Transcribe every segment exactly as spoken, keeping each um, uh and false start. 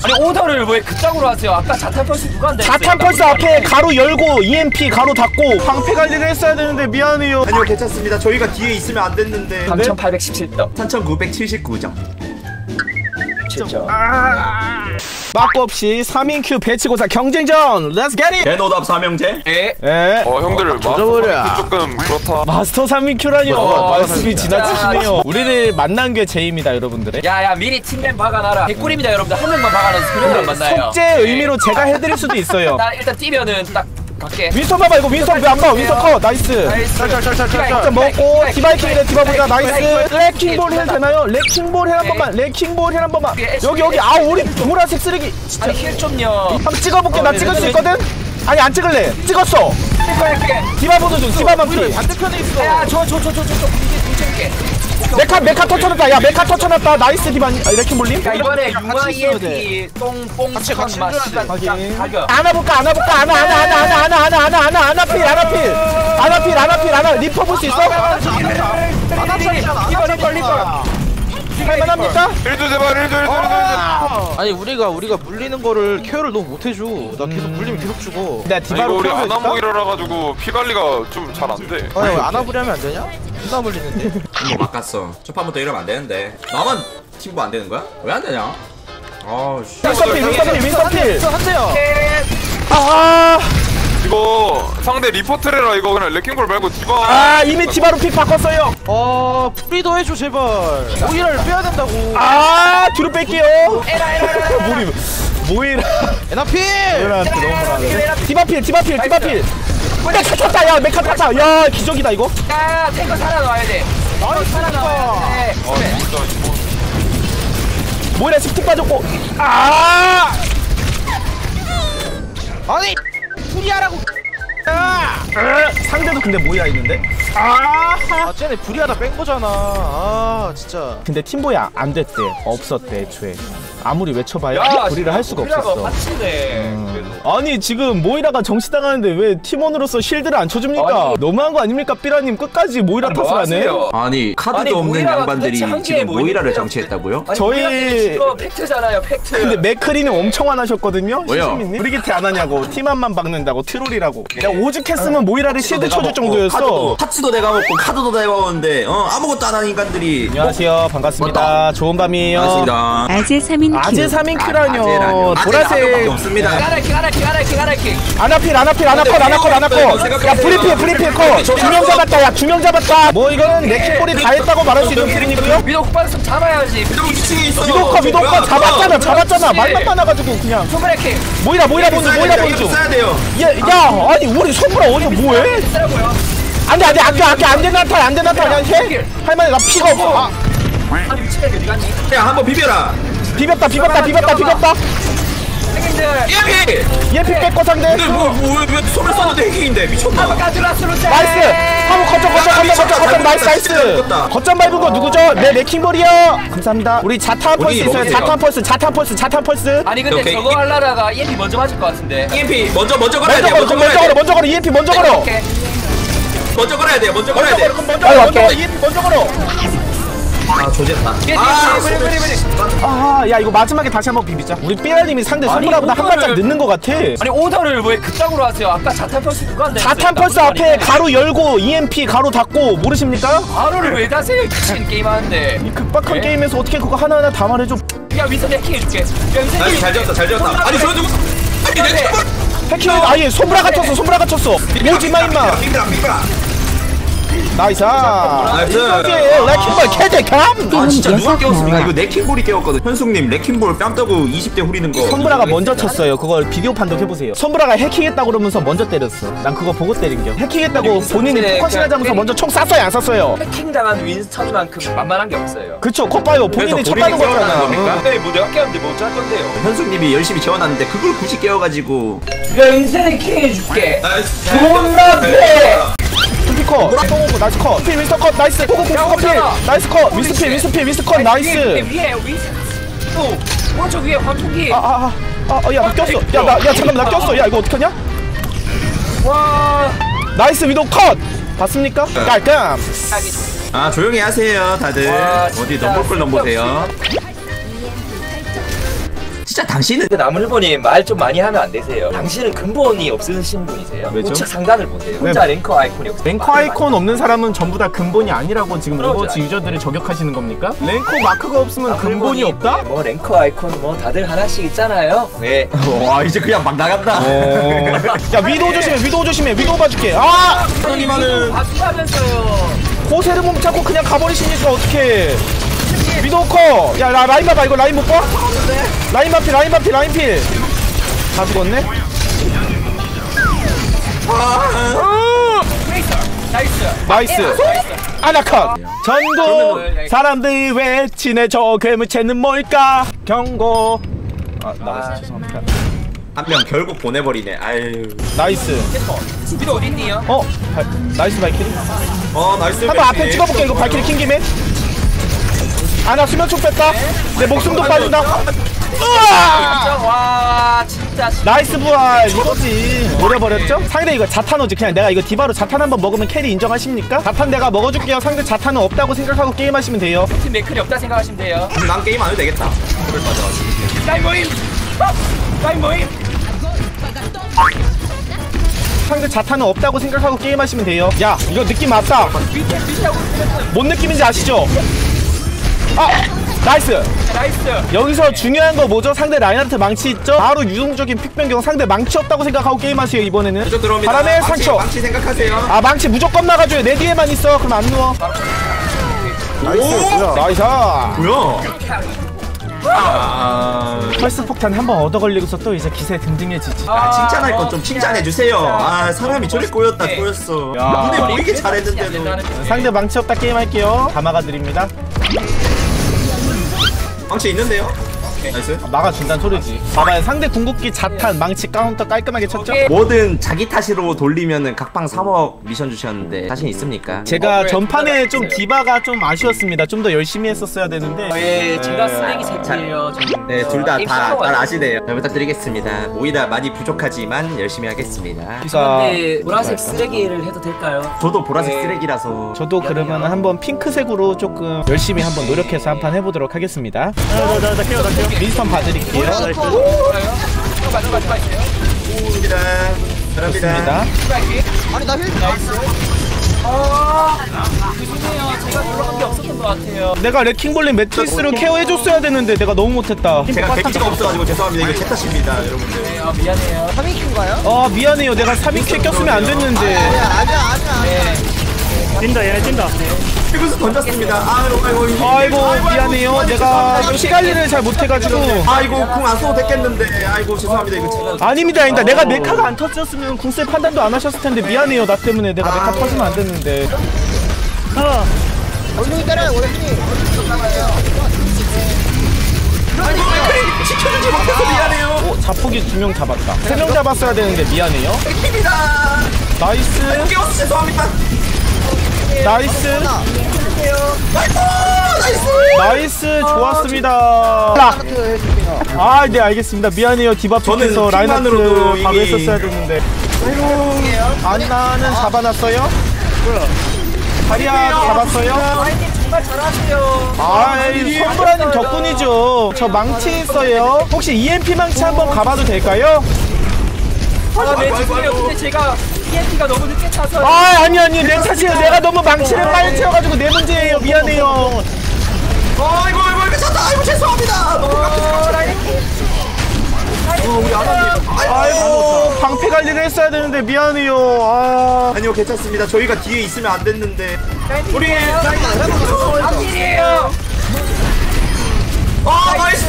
아니 오더를 왜 그쪽으로 하세요? 아까 자탄 펄스 누가 한다 했어요? 자탄 펄스 앞에 가로 열고 이엠피 가로 닫고 방패 관리를 했어야 되는데 미안해요. 아니요 괜찮습니다. 저희가 뒤에 있으면 안 됐는데. 삼천팔백십칠 점 삼천구백칠십구 점. 칠 점. 막고 없이 삼 인 큐 배치고사 경쟁전 Let's get it! 대노답 삼형제? 에? 에? 어 형들 마스터 조금 그렇다. 마스터 삼 인 큐라니요. 어, 말씀이 지나치시네요. 우리를 만난 게 죄입니다 여러분들의. 야야 미리 팀맨 박아놔라. 개꿀입니다 여러분들. 한 명만 박아놔서 그냥 만나요. 속죄 의미로 제가 해드릴 수도 있어요. 나 일단 뛰면은 딱 갈게. 윈스턴 봐봐 이거 윈스턴 왜 안 봐? 윈스턴 커 나이스. 일단 먹고 디바이킹이래 디바 보자 나이스. 레킹볼 힐 되나요? 레킹볼 힐 한 번만. 레킹볼 힐 한 번만. 여기 여기 아 우리 보라색 쓰레기. 아니 힐 좀요. 한번 찍어볼게. 나 찍을 수 있거든? 아니 안 찍을래. 찍었어. 디바 보는 중. 디바만 피. 반대편에 있어. 야 저 저 저 저 저 뭉쳐줄게. 메카 메카 터쳐놨다. 야 메카 터쳐놨다. 나이스 디바. 아, 레킹볼님. 야 이번에 융화 이엠피 똥뽕 천마 시간 가격. 안아볼까 안아볼까 안아 안아 안아 안아 안아 안아 안아 안아 안아필 안아필 안아필 안아필 안아 리퍼 볼 수 있어? 이번에 걸릴거야. 할만합니까? 일조 제발 일조 일조 일조. 아니 우리가 우리가 물리는 거를 케어를 너무 못해줘. 나 계속 물리면 계속 죽어. 내가 이거 디바로 우리 케어해줄까? 아나모이라 가지고 피 관리가 좀 잘 안 돼. 아니 왜 안아부리 하면 안 되냐? 존나 물리는데. 이거 바꿨어. 첫 판부터 이러면 안 되는데. 나만 팀부 안 되는 거야? 왜 안 되냐? 아씨. 윈서필 윈서필 윈서필 한대요. 아, 이거 상대 리포트레라 이거 그냥 레킹볼 말고 디바. 아 이미 디바로 픽 바꿨어요. 아 프리더 해줘 제발. 오이라를 빼야 된다고. 아 뒤로 뺄게요. 모이 모이라 에나필. 모이라한테 너무 잘하네. 디바필 디바필 디바필. 메카 탔다 야 메카 탔다. 야 기적이다 이거. 야 탱커 살아나와야 돼. 나이스 살아나와야 돼. 아 진짜 이거. 모이라 스틱 빠졌고. 아 아니 프리하라고. 아, 상대도 근데 모이라 있는데. 아 아 쟤네 불이하다 뺀 거잖아. 아 진짜. 근데 팀보이 아- 안 됐대. 없었대 애초에. 아무리 외쳐봐야 야 우리를 할 수가 없었어. 맞히네. 아니 지금 모이라가 정치당하는데 왜 팀원으로서 실드를 안 쳐줍니까? 아니. 너무한 거 아닙니까? 삐라님 끝까지 모이라 아니, 탓을 뭐 하네. 하세요? 아니 카드도 아니, 없는 모이라가 양반들이 도대체 한 지금 개에 뭐 모이라를 있는데요? 정치했다고요? 아니, 저희- 이거 팩트잖아요 팩트. 근데 맥크리는 엄청 안 하셨거든요. 왜요? 시시민님 브리기테 안 하냐고 팀한만 박는다고 트롤이라고. 내가 오죽했으면 모이라를 실드 내가 쳐줄 먹고, 정도였어. 카드도, 파츠도 내가 먹고 카드도 내가 먹었는데 어 아무것도 안 하는 인간들이. 안녕하세요 반갑습니다. 맞다. 좋은 밤이에요. 반갑습니다. 아재 삼 인 큐. 아재 삼 인 아, 큐라뇨. 아재라뇨. 보라색 아재는 없습니다. 가라킹 가라킹 가라킹 가라킹. 아나필 아나필 아나컷 아나컷 아나컷. 야 브리필 브리필 컷. 두 명 잡았다. 야 두 명 잡았다. 뭐 이거는 레킹볼이 다 했다고 말할 수 있는 필인이고요. 위도 국방성 잡아야지. 이러고 이 층에 있어. 위도컷 위도컷 잡았잖아 잡았잖아. 그치. 말만 많아가지고 그냥. 소브레킹. 모이라 모이라 본중 모이라 본중. 써야 돼요. 야, 야, 아니 우리 손보라 어디서 뭐해? 쓰라고요. 안돼 안돼 안돼 안돼 안돼 나탈 안돼 나탈 그냥 해. 할머니 나 피가 없어. 아, 아니 미치겠네 어디 갔니? 야 한번 비벼라. 비볐다 비볐다 비볐다 비볐다. 형님들. 예피. 얘 피 뺏고 상대. 뭐뭐왜 손을 썼는데 해킹인데 미쳤나? 가즈라스로체. 나이스. 한번 거점 거점 거점 거점 거점 나이스 나이스. 거점 밟은 거 누구죠? 네 레킹볼이요. 감사합니다. 우리 자탄 펄스 있어요. 먹이세요. 자탄 펄스 자탄 펄스 자탄 펄스. 아니 근데 오케이. 저거 하려다가 이엠피 먼저 맞을 것 같은데. 이엠피 먼저 먼저 걸어야 먼저 돼. 걸어 먼저 걸어 먼저 걸어 이엠피 먼저 걸어. 오케이. 먼저 걸어야 돼. 먼저 걸어야 먼저 돼. 걸어 먼저 걸어 먼저 걸어 이엠피 먼저 걸어. 아 조졌다. 예, 아, 그래 그래 그래. 아, 야 이거 마지막에 다시 한번 비비자. 우리 삐라님이 상대 아니, 손보라보다 한 오더를- 발짝 늦는 것 같아. 아니 오더를 왜 그쪽으로 하세요? 아까 자탄 펄스 누가 한다 했어요? 자탄 펄스 앞에 가로 열고 이엠피 가로 닫고 모르십니까? 가로를 왜 다세요? 미친 게임 하는데. 이 극박한 네? 게임에서 어떻게 그거 하나하나 다 말해줘. 야 위선 해킹 해줄게. 야 위선 아니 해킹. 잘 지었다 잘 지었다. 아니 저거 누구? 아니 내 친구. 해킹 아예 손브라 갇혔어 손브라 갇혔어. 오지마 임마. 비벼라 비벼라. 나이스. 나이스. 이거지 레킹볼 캐대감. 아 진짜 누가 깨웠습니까? 여섯 이거 레킹볼이 깨웠거든. 현숙님 레킹볼 뺨 떠고 이십 대 후리는 거. 손브라가 먼저 쳤어요. 그걸 비디오 판독 해보세요. 손브라가 해킹했다고 그러면서 먼저 때렸어. 난 그거 보고 때린 겨. 해킹했다고 본인이 네, 포커싱 그냥 하자면서 먼저 총 쐈어요 안 쐈어요? 해킹 당한 윈스턴만큼 만만한 게 없어요. 그쵸 콧봐요. 본인이 첫 받은 깨어나는 거잖아. 겁니까? 네, 뭐 내가 깨웠는데 뭐 어쩔 건데요? 현숙님이 열심히 재워놨는데 그걸 굳이 깨워가지고. 야 윈선 해킹 해줄게. 나이스. 존나 패. 투피커 똥오고 나이스 컷. 필 윈스터 컷 나이스. 호구 호구 컷 필. 나이스 컷. 윈스 필 윈스 필 윈스 컷 나이스. 위에 위에 또 오른쪽 위에 환풍기. 아아아아야 꼈어. 야 나 야 잠깐만 나 꼈어. 야 이거 어떡하냐? 와. 나이스 위도 컷. 봤습니까? 깔끔. 아 조용히 하세요 다들. 와, 어디 진짜 넘볼 걸 넘보세요. 진짜 당신은 나물보님 말 좀 많이 하면 안 되세요. 당신은 근본이 없으신 분이세요. 왜죠? 우측 상단을 보세요. 혼자 랭커 아이콘이 없어요. 랭커 아이콘 없는 사람은 전부 다 근본이 아니라고 지금 그러죠. 오버워치 유저들을 저격하시는 겁니까? 랭커 마크가 없으면 근본이 없다? 네, 뭐 랭커 아이콘 뭐 다들 하나씩 있잖아요. 네. 와 이제 그냥 막 나간다. 야 위도우 조심해 위도우 조심해 위도우 봐줄게. 아! 하나님만은 바꾸면서요. 고세를 몸 잡고 그냥 가버리시니까 어떡해. 위도우 커. 야 나 라인 봐봐. 이거 라인 못 봐? 라인 마필 라인 마필 라인 필. 다 죽었네. 나이스. 나이스. 아나컷. 전국 사람들이 외치네 저 괴물체는 뭘까? 경고. 아 나이스 죄송합니다. 한 명 결국 보내버리네. 아유. 나이스. 위도 어딨니요? 어? 바, 나이스 발키리. 어 나이스. 한번 앞에 찍어볼게. 이거 발키리 킨 김에. 아나 수면총 뺐다. 내 목숨도 빠진다. 으아! 와 진짜. 나이스 부활 이거지. 노려버렸죠? 상대 이거 자탄오지. 그냥 내가 이거 디바로 자탄 한번 먹으면 캐리 인정하십니까? 자탄 내가 먹어줄게요. 상대 자탄은 없다고 생각하고 게임하시면 돼요. 팀 맥클이 없다 생각하시면 돼요. 난 게임 안 해도 되겠다. 그걸 맞아. 라인 모임. 라인 모임. 상대 자탄은 없다고 생각하고 게임하시면 돼요. 야 이거 느낌 맞다. 뭔 느낌인지 아시죠? 아! 나이스! 나이스. 여기서 중요한 거 뭐죠? 상대 라인하르트 망치 있죠? 바로 유동적인 픽 변경. 상대 망치 없다고 생각하고 게임하세요 이번에는. 저 들어옵니다. 바람의 망치, 상처. 망치 생각하세요. 아 망치 무조건 나가줘요. 내 뒤에만 있어. 그럼 안 누워. 나이스. 나이스. 뭐야? 아, 펄스 폭탄 한번 얻어 걸리고서 또 이제 기세 등등해지지. 아, 칭찬할 건 좀 칭찬해 주세요. 아, 사람이 저리 꼬였다 꼬였어. 야. 눈에 보이게 잘했는데도. 상대 망치 없다 게임할게요. 다 막아드립니다. 망치 있는데요? 나이스. 막아준다는 소리지. 봐봐요. 상대 궁극기 자탄 망치 카운터 깔끔하게 쳤죠? 뭐든 자기 탓으로 돌리면은 각방 삼억 미션 주셨는데 자신 있습니까? 제가 전판에 좀 디바가 좀 아쉬웠습니다. 좀 더 열심히 했었어야 되는데. 예, 제가 쓰레기 새끼예요. 네, 둘 다 다 잘 아시네요. 잘 부탁드리겠습니다. 모이라 많이 부족하지만 열심히 하겠습니다. 근데 보라색 쓰레기를 해도 될까요? 저도 보라색 네. 쓰레기라서. 저도 그러면 한번 핑크색으로 조금 열심히 한번 노력해서 한판 해보도록 하겠습니다. 나나나 깨워 나 깨워. 민스턴 봐드릴게요. 맞아 맞아 맞아. 좋습니다. 좋습니다. 아니 나 힐. 아, 죄송해요. 제가 놀러간 게 없었던 것 같아요. 내가 레킹볼린 매트리스로 케어해줬어야 되는데 내가 너무 못했다. 제가 데미지가 없어가지고 죄송합니다. 이거 제 탓입니다, 여러분들. 네, 아, 미안해요. 삼 인큐인가요? 아 미안해요. 내가 삼 인큐 꼈으면 안 됐는데. 아니야 아니야 아니야. 뛴다 얘 뛴다. 이것을 던졌습니다. 아이고 아이고. 아이고 미안해요. 내가 피 관리를 잘 못해가지고. 아이고 궁 안 써도 됐겠는데. 아이고 죄송합니다. 이거 제가. 아닙니다 아닙니다. 내가 메카가 안 터졌으면 궁세 판단도 안 하셨을 텐데 미안해요. 나 때문에 내가 메카 터지면 안 됐는데. 원숭이 때려요 원숭이. 지켜주지 못해서 미안해요. 어, 자폭이 두 명 잡았다. 세 명 잡았어야 되는데 미안해요. 팀이다. 나이스. 깨웠어 죄송합니다. 나이스. 나이스. 나이스. 좋았습니다. 아, 네 알겠습니다. 미안해요. 디바 쪽에서 저는 라인하트 팀만으로도 바로 이미- 했었어야 됐는데. 안나는 잡아놨어요? 다리아 잡았어요? 아이님 정말 잘하세요. 아이 손브라님 덕분이죠. 저 망치 있어요. 혹시 이엠피 망치 한번 가봐도 될까요? 아, 네, 죄송해요. 근데 제가 이엠피가 너무 늦게 차서. 아 아니 아니 내 탓이에요. 내가 너무 망치를 빨리 채워가지고 내 문제예요. 미안해요. 아이고 아이고 아이고 쳤다. 아이고 죄송합니다. 너무 깜짝이야. 어 우리 아나님. 아이고 방패 관리를 했어야 되는데 미안해요. 아 아니요 괜찮습니다. 저희가 뒤에 있으면 안 됐는데. 우리 아필이에요. 아 나이스.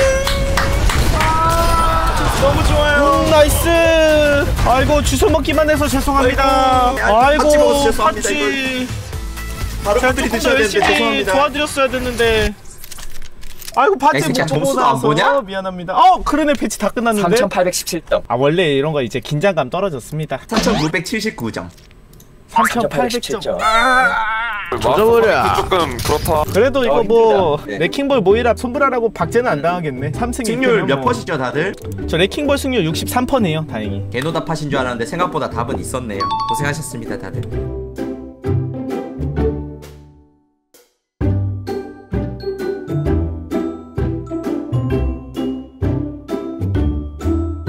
너무 좋아요. 음, 나이스. 아이고 주워 먹기만 해서 죄송합니다. 아이고, 아이고 같이 먹어서 죄송합니다, 같이 바로 제가 분들이 조금 더 드셔야 되는데 열심히 죄송합니다. 도와드렸어야 됐는데. 아이고 야, 파티 진짜 못 보고 점수도 안 나와서 보냐? 미안합니다. 어 그러네 패치 다 끝났는데. 삼천팔백십칠 점. 아 원래 이런 거 이제 긴장감 떨어졌습니다. 삼천구백칠십구 점. 삼천팔백 점. 점. 조져버려. 조금 그렇다. 그래도 이거 어, 뭐 힘들다. 네. 레킹볼 모이라 손브라라고 박제는 안 당하겠네. 삼 승 승률 몇 퍼시죠 다들? 저 레킹볼 승률 육십삼 퍼센트네요. 다행히. 개노답 하신 줄 알았는데 생각보다 답은 있었네요. 고생하셨습니다 다들.